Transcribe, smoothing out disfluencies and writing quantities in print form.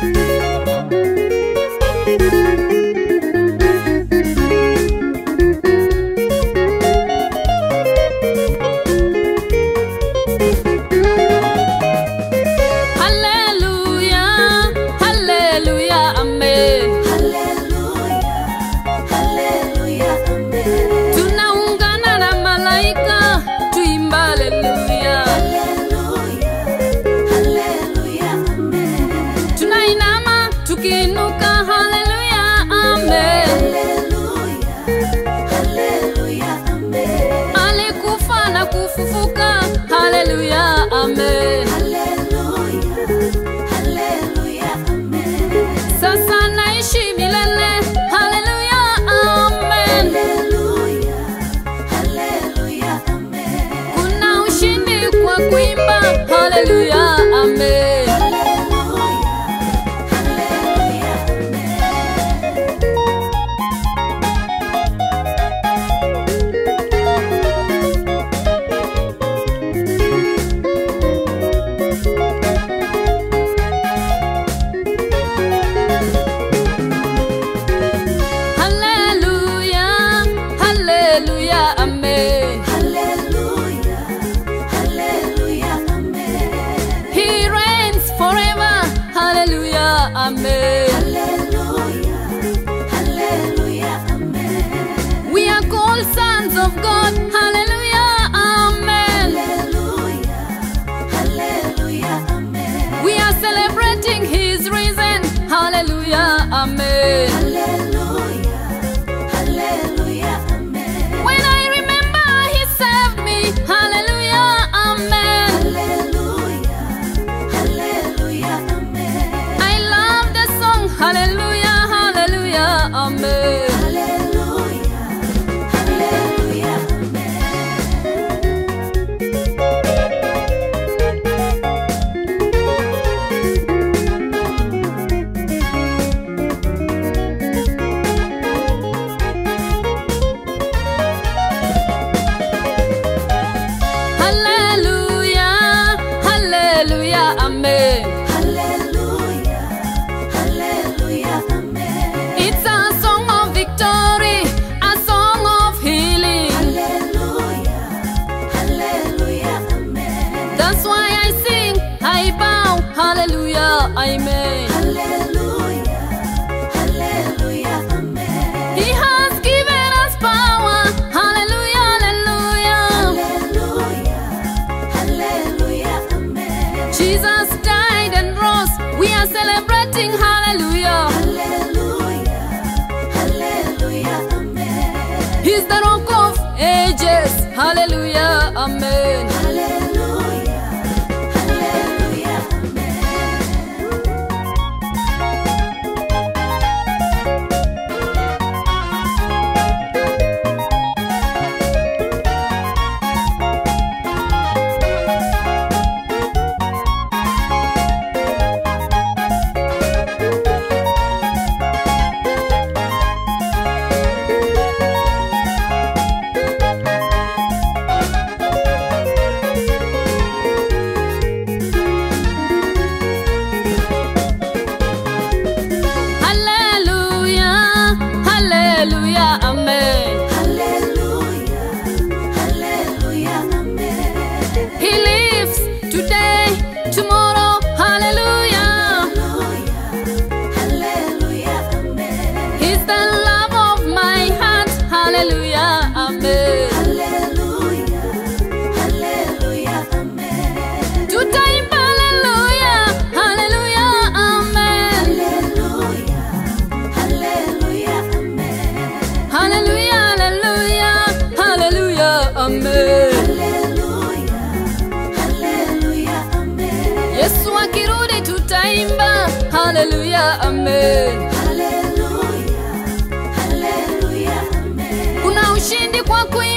Hallelujah, amen. Amen. Hallelujah, hallelujah, amen. We are called sons of God. Hallelujah, amen. Hallelujah, hallelujah, amen. We are celebrating His risen. Hallelujah, amen. Hallelujah, hallelujah, amen. When I remember He saved me. Hallelujah, amen. Hallelujah, hallelujah, amen. Hallelujah, hallelujah, amen. Hallelujah, hallelujah, Hallelujah, hallelujah, amen. It's a song of victory, a song of healing. Hallelujah, hallelujah, amen. That's why I sing, I bow, hallelujah, amen. Hallelujah, hallelujah, amen. He has given us power, hallelujah, hallelujah. Hallelujah, hallelujah, amen. Jesus died and rose, we are celebrating, hallelujah. He's the rock of ages. Hallelujah, amen. Hallelujah, hallelujah, Hallelujah, amen. hallelujah, hallelujah, amen. He lives today, tomorrow, hallelujah. Hallelujah, amen. He's the love of my heart, hallelujah, amen. Hallelujah, hallelujah, amen. To time, hallelujah, hallelujah, amen. Hallelujah, hallelujah, amen. Hallelujah, hallelujah, hallelujah, amen. Hallelujah, hallelujah, amen. Yesu akirudi tutaimba, hallelujah, amen. Hallelujah, hallelujah, amen. Kuna ushindi kwa